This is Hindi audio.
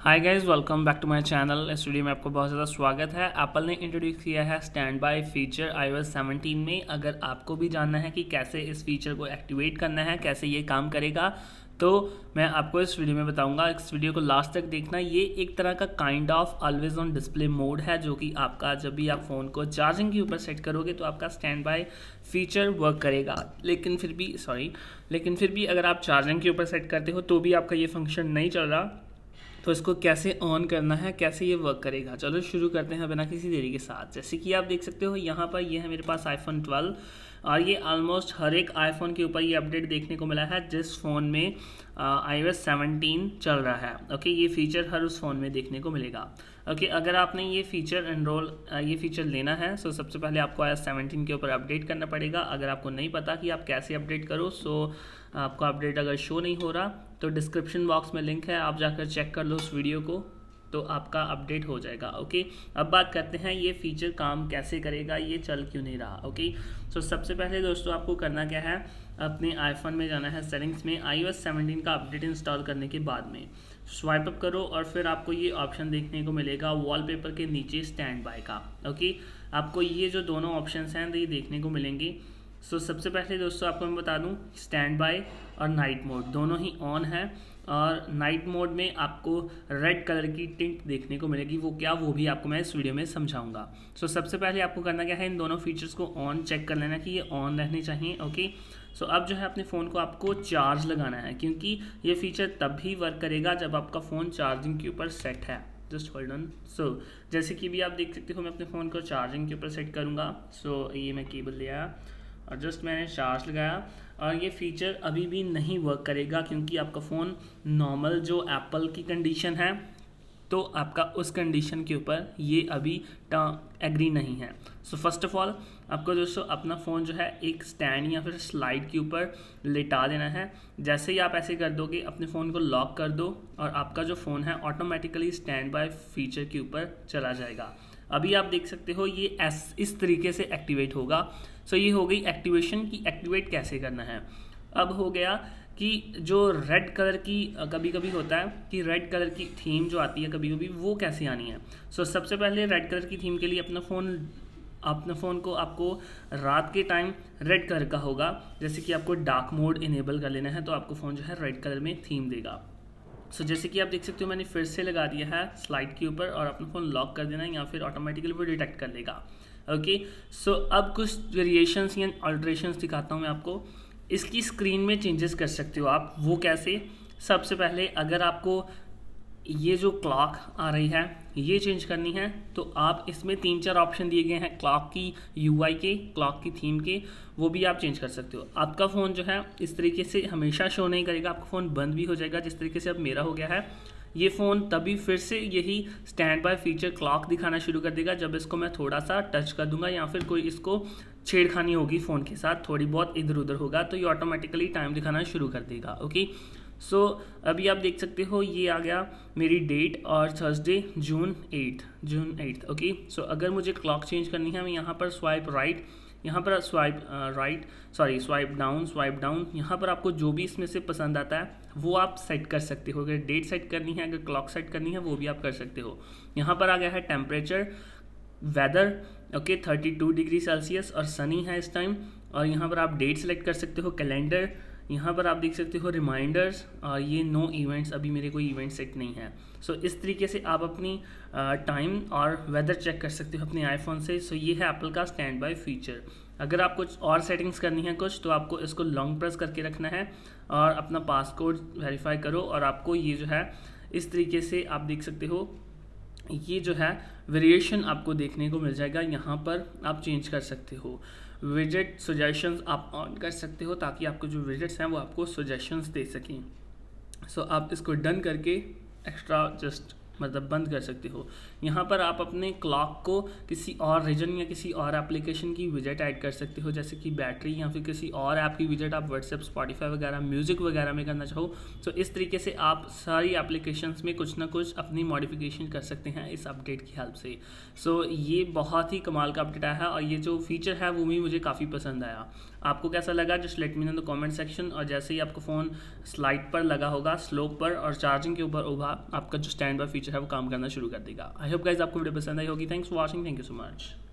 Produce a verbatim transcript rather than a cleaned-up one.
Hi guys, welcome back to my channel. इस वीडियो में आपको बहुत ज़्यादा स्वागत है। एप्पल ने इंट्रोड्यूस किया है standby feature iOS seventeen में। अगर आपको भी जानना है कि कैसे इस फीचर को एक्टिवेट करना है, कैसे ये काम करेगा, तो मैं आपको इस वीडियो में बताऊंगा। इस वीडियो को लास्ट तक देखना। ये एक तरह का kind of always on display mode है, जो कि आपका जब भी आप फ़ोन को चार्जिंग के ऊपर सेट करोगे तो आपका स्टैंड बाय फीचर वर्क करेगा। लेकिन फिर भी सॉरी लेकिन फिर भी अगर आप चार्जिंग के ऊपर सेट करते हो तो भी आपका ये फंक्शन नहीं चल रहा, तो इसको कैसे ऑन करना है, कैसे ये वर्क करेगा, चलो शुरू करते हैं बिना किसी देरी के साथ। जैसे कि आप देख सकते हो यहाँ पर ये है मेरे पास आईफोन ट्वेल्व, और ये ऑलमोस्ट हर एक आईफोन के ऊपर ये अपडेट देखने को मिला है जिस फ़ोन में आईओएस सेवनटीन चल रहा है। ओके, ये फीचर हर उस फ़ोन में देखने को मिलेगा। ओके, अगर आपने ये फीचर एनरोल ये फीचर लेना है, सो सबसे पहले आपको आईओएस सेवनटीन के ऊपर अपडेट करना पड़ेगा। अगर आपको नहीं पता कि आप कैसे अपडेट करो, सो आपका अपडेट अगर शो नहीं हो रहा तो डिस्क्रिप्शन बॉक्स में लिंक है, आप जाकर चेक कर लो उस वीडियो को, तो आपका अपडेट हो जाएगा। ओके, अब बात करते हैं ये फीचर काम कैसे करेगा, ये चल क्यों नहीं रहा। ओके, सो सबसे पहले दोस्तों आपको करना क्या है, अपने आईफोन में जाना है सेटिंग्स में। आईओएस सेवनटीन का अपडेट इंस्टॉल करने के बाद में स्वाइप अप करो और फिर आपको ये ऑप्शन देखने को मिलेगा वॉलपेपर के नीचे स्टैंड बाय का। ओके, आपको ये जो दोनों ऑप्शन हैं ये देखने को मिलेंगे। सो so, सबसे पहले दोस्तों आपको मैं बता दूं, स्टैंड बाय और नाइट मोड दोनों ही ऑन है, और नाइट मोड में आपको रेड कलर की टिंट देखने को मिलेगी। वो क्या, वो भी आपको मैं इस वीडियो में समझाऊंगा। सो so, सबसे पहले आपको करना क्या है, इन दोनों फीचर्स को ऑन चेक कर लेना कि ये ऑन रहने चाहिए। ओके, सो so, अब जो है अपने फ़ोन को आपको चार्ज लगाना है, क्योंकि ये फीचर तब भी वर्क करेगा जब आपका फ़ोन चार्जिंग के ऊपर सेट है। Just hold on. सो जैसे कि भी आप देख सकते हो, मैं अपने फ़ोन को चार्जिंग के ऊपर सेट करूँगा। सो so, ये मैं केबल ले आया और जस्ट मैंने चार्ज लगाया, और ये फीचर अभी भी नहीं वर्क करेगा क्योंकि आपका फ़ोन नॉर्मल जो एप्पल की कंडीशन है, तो आपका उस कंडीशन के ऊपर ये अभी एग्री नहीं है। सो फर्स्ट ऑफ ऑल आपको दोस्तों अपना फ़ोन जो है एक स्टैंड या फिर स्लाइड के ऊपर लेटा देना है। जैसे ही आप ऐसे कर दोगे, अपने फ़ोन को लॉक कर दो और आपका जो फ़ोन है ऑटोमेटिकली स्टैंड बाय फीचर के ऊपर चला जाएगा। अभी आप देख सकते हो ये एस इस तरीके से एक्टिवेट होगा। सो ये हो गई एक्टिवेशन की। एक्टिवेट कैसे करना है, अब हो गया कि जो रेड कलर की कभी कभी होता है कि रेड कलर की थीम जो आती है कभी कभी, वो कैसे आनी है। सो सबसे पहले रेड कलर की थीम के लिए अपना फ़ोन अपने फ़ोन को आपको रात के टाइम रेड कलर का होगा। जैसे कि आपको डार्क मोड इनेबल कर लेना है, तो आपको फ़ोन जो है रेड कलर में थीम देगा। सो so, जैसे कि आप देख सकते हो मैंने फिर से लगा दिया है स्लाइड के ऊपर, और अपना फ़ोन लॉक कर देना है या फिर ऑटोमेटिकली वो डिटेक्ट कर लेगा। ओके, सो अब कुछ वेरिएशंस या अल्ट्रेशंस दिखाता हूँ मैं आपको। इसकी स्क्रीन में चेंजेस कर सकते हो आप, वो कैसे। सबसे पहले अगर आपको ये जो क्लॉक आ रही है ये चेंज करनी है, तो आप इसमें तीन चार ऑप्शन दिए गए हैं क्लॉक की, यूआई के, क्लॉक की थीम के, वो भी आप चेंज कर सकते हो। आपका फ़ोन जो है इस तरीके से हमेशा शो नहीं करेगा, आपका फ़ोन बंद भी हो जाएगा जिस तरीके से अब मेरा हो गया है। ये फ़ोन तभी फिर से यही स्टैंड बाय फीचर क्लॉक दिखाना शुरू कर देगा जब इसको मैं थोड़ा सा टच कर दूंगा या फिर कोई इसको छेड़खानी होगी फ़ोन के साथ, थोड़ी बहुत इधर उधर होगा, तो ये ऑटोमेटिकली टाइम दिखाना शुरू कर देगा। ओके, सो so, अभी आप देख सकते हो ये आ गया मेरी डेट, और Thursday June eighth June eighth okay, so अगर मुझे क्लॉक चेंज करनी है, मैं यहाँ पर स्वाइप राइट, यहाँ पर swipe right sorry swipe down swipe down यहाँ पर आपको जो भी इसमें से पसंद आता है वो आप सेट कर सकते हो। अगर डेट सेट करनी है, अगर क्लॉक सेट करनी है, वो भी आप कर सकते हो। यहाँ पर आ गया है temperature, weather, okay thirty two degree Celsius और सनी है इस टाइम, और यहाँ पर आप डेट सेलेक्ट कर सकते हो, कैलेंडर, यहाँ पर आप देख सकते हो रिमाइंडर्स, और ये नो इवेंट्स, अभी मेरे कोई इवेंट सेट नहीं है। सो so, इस तरीके से आप अपनी टाइम और वेदर चेक कर सकते हो अपने आईफोन से। सो so, ये है एप्पल का स्टैंड बाय फीचर। अगर आप कुछ और सेटिंग्स करनी है कुछ, तो आपको इसको लॉन्ग प्रेस करके रखना है और अपना पासकोड वेरीफाई करो, और आपको ये जो है इस तरीके से आप देख सकते हो, ये जो है वेरिएशन आपको देखने को मिल जाएगा। यहाँ पर आप चेंज कर सकते हो, विजेट सजेशंस आप ऑन कर सकते हो ताकि आपको जो विजेट्स हैं वो आपको सजेशंस दे सकें। सो so, आप इसको डन करके एक्स्ट्रा जस्ट मतलब बंद कर सकते हो। यहाँ पर आप अपने क्लॉक को किसी और रीजन या किसी और एप्लीकेशन की विजेट ऐड कर सकते हो, जैसे कि बैटरी या फिर किसी और ऐप की विजेट आप व्हाट्सएप, स्पॉटिफाई वगैरह, म्यूज़िक वगैरह में करना चाहो तो इस तरीके से आप सारी एप्लीकेशंस में कुछ ना कुछ अपनी मॉडिफिकेशन कर सकते हैं इस अपडेट की हेल्प से। सो ये बहुत ही कमाल का अपडेट आया है और ये जो फीचर है वो भी मुझे काफ़ी पसंद आया। आपको कैसा लगा just let me know in the comment section. और जैसे ही आपका फ़ोन स्लाइड पर लगा होगा, स्लोप पर और चार्जिंग के ऊपर होगा, आपका जो स्टैंड बाय फीचर है वो काम करना शुरू कर देगा। आई होप गाइस आपको वीडियो पसंद आई होगी। Thanks for watching, thank you so much.